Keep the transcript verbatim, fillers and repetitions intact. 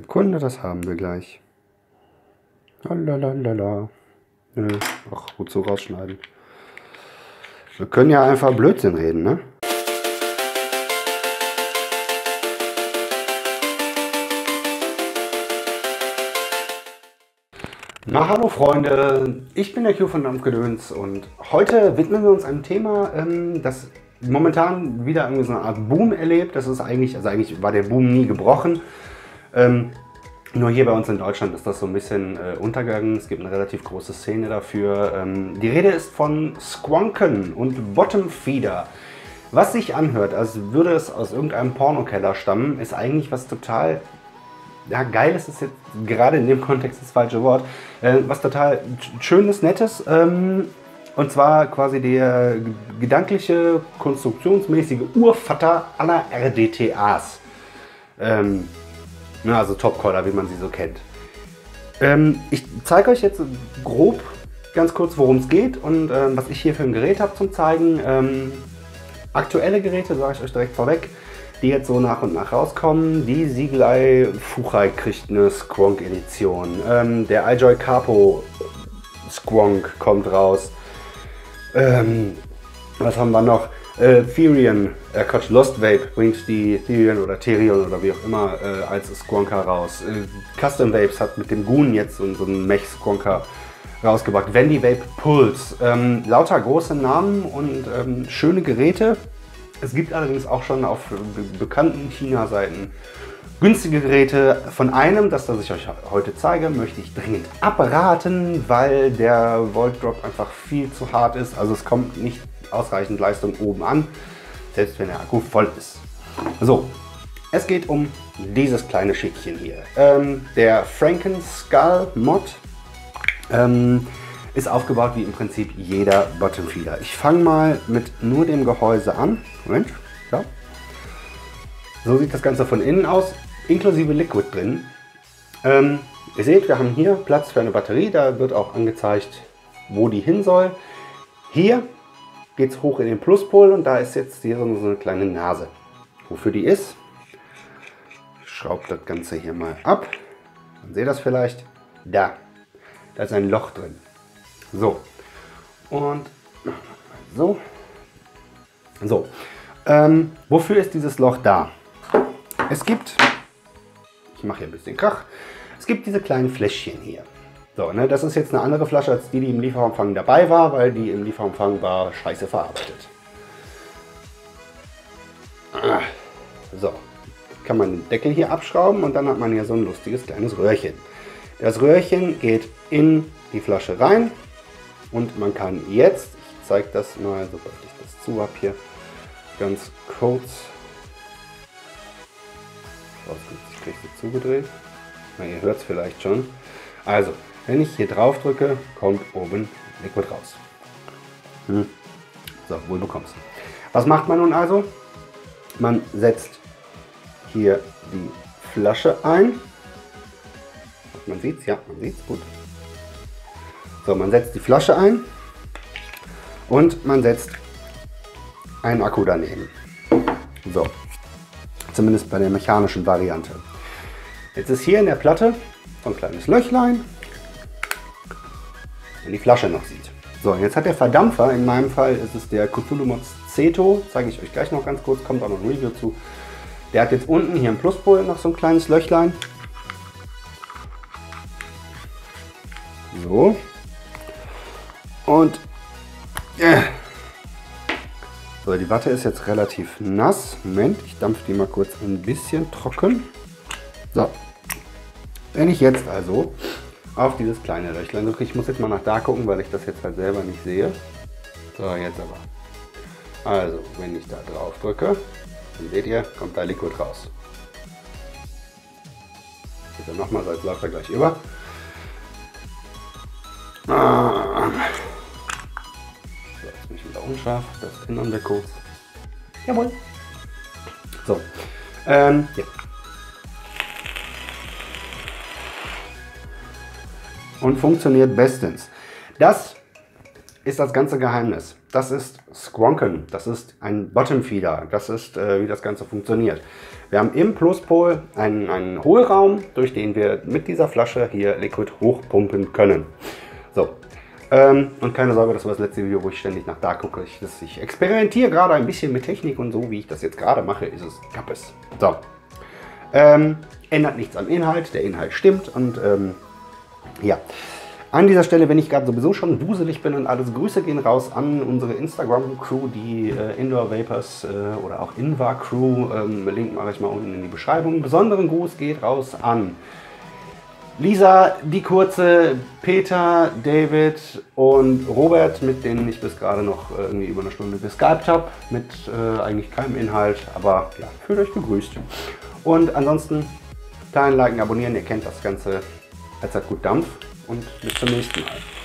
Sekunde, das haben wir gleich. Lalalala. Nö, ach, gut so rausschneiden. Wir können ja einfach Blödsinn reden, ne? Na, hallo Freunde, ich bin der Q von Dampfgedöns und heute widmen wir uns einem Thema, ähm, das momentan wieder irgendwie so eine Art Boom erlebt. Das ist eigentlich, also eigentlich war der Boom nie gebrochen. Ähm, nur hier bei uns in Deutschland ist das so ein bisschen äh, untergegangen. Es gibt eine relativ große Szene dafür. Ähm, die Rede ist von Squonken und Bottom Feeder. Was sich anhört, als würde es aus irgendeinem Pornokeller stammen, ist eigentlich was total... Ja, geil ist es jetzt gerade in dem Kontext das falsche Wort. Äh, was total Schönes, Nettes. Ähm, und zwar quasi der gedankliche, konstruktionsmäßige Urvater aller R D T As. Ähm, ja, also Topcaller, wie man sie so kennt. Ähm, ich zeige euch jetzt grob ganz kurz, worum es geht und äh, was ich hier für ein Gerät habe zum Zeigen. Ähm, aktuelle Geräte, sage ich euch direkt vorweg, die jetzt so nach und nach rauskommen. Die Siegelei Fuchai kriegt eine Squonk-Edition. Ähm, der iJoy Capo Squonk kommt raus. Ähm, was haben wir noch? Äh, Therion, äh, Quatsch, Lost Vape bringt die Therion oder Therion oder wie auch immer äh, als Squonker raus. Äh, Custom Vapes hat mit dem Goon jetzt so, so einen Mech-Squonker rausgebracht. Wendy Vape Pulse. Ähm, lauter große Namen und ähm, schöne Geräte. Es gibt allerdings auch schon auf bekannten China-Seiten günstige Geräte. Von einem, das, das ich euch heute zeige, möchte ich dringend abraten, weil der Volt Drop einfach viel zu hart ist. Also es kommt nicht ausreichend Leistung oben an, selbst wenn der Akku voll ist. So, es geht um dieses kleine Schickchen hier. Ähm, der Frankenskull Mod. Ähm, ist aufgebaut wie im Prinzip jeder Bottom Feeder. Ich fange mal mit nur dem Gehäuse an. Moment, ja. So sieht das Ganze von innen aus, inklusive Liquid drin. Ähm, ihr seht, wir haben hier Platz für eine Batterie. Da wird auch angezeigt, wo die hin soll. Hier geht es hoch in den Pluspol und da ist jetzt hier so eine kleine Nase. Wofür die ist, ich schraube das Ganze hier mal ab. Man seht das vielleicht. Da, da ist ein Loch drin. So, und so, so, ähm, wofür ist dieses Loch da? Es gibt, ich mache hier ein bisschen Krach, es gibt diese kleinen Fläschchen hier. So, ne, das ist jetzt eine andere Flasche als die, die im Lieferumfang dabei war, weil die im Lieferumfang war scheiße verarbeitet. Ah, so, kann man den Deckel hier abschrauben und dann hat man hier so ein lustiges kleines Röhrchen. Das Röhrchen geht in die Flasche rein. Und man kann jetzt, ich zeige das mal, sobald ich das zu habe hier, ganz kurz, ich kriege sie zugedreht, na, ihr hört es vielleicht schon. Also, wenn ich hier drauf drücke, kommt oben Liquid raus. Hm. So, wohl bekommst du. Was macht man nun also? Man setzt hier die Flasche ein. Man sieht es, ja, man sieht es gut. So, man setzt die Flasche ein und man setzt einen Akku daneben. So, zumindest bei der mechanischen Variante. Jetzt ist hier in der Platte so ein kleines Löchlein, wenn die Flasche noch sieht. So, jetzt hat der Verdampfer, in meinem Fall ist es der Cthulhu Mods Ceto, zeige ich euch gleich noch ganz kurz, kommt auch noch ein Review zu. Der hat jetzt unten hier im Pluspol noch so ein kleines Löchlein. So. Und äh, so, die Watte ist jetzt relativ nass. Moment, ich dampfe die mal kurz ein bisschen trocken. So, wenn ich jetzt also auf dieses kleine Löchlein drücke, ich muss jetzt mal nach da gucken, weil ich das jetzt halt selber nicht sehe. So, jetzt aber. Also, wenn ich da drauf drücke, dann seht ihr, kommt da Liquid raus. Bitte nochmal, sonst läuft er gleich über. Ah. Unscharf, das ändern wir kurz. Jawohl. So. Ähm, ja. Und funktioniert bestens. Das ist das ganze Geheimnis. Das ist Squonken, das ist ein Bottom Feeder, das ist, äh, wie das Ganze funktioniert. Wir haben im Pluspol einen, einen Hohlraum, durch den wir mit dieser Flasche hier Liquid hochpumpen können. So, ähm, und keine Sorge, das war das letzte Video, wo ich ständig nach da gucke. Ich, das, ich experimentiere gerade ein bisschen mit Technik und so, wie ich das jetzt gerade mache, ist es Kappes. So, ähm, ändert nichts am Inhalt, der Inhalt stimmt und ähm, ja. An dieser Stelle, wenn ich gerade sowieso schon wuselig bin und alles, Grüße gehen raus an unsere Instagram-Crew, die äh, Indoor Vapors äh, oder auch Invar-Crew. Ähm, Link mache ich mal unten in die Beschreibung. Besonderen Gruß geht raus an Lisa, die Kurze, Peter, David und Robert, mit denen ich bis gerade noch äh, irgendwie über eine Stunde geskypt habe, mit äh, eigentlich keinem Inhalt, aber ja, fühlt euch gegrüßt. Und ansonsten, teilen, liken, abonnieren, ihr kennt das Ganze, allzeit gut Dampf. Und bis zum nächsten Mal.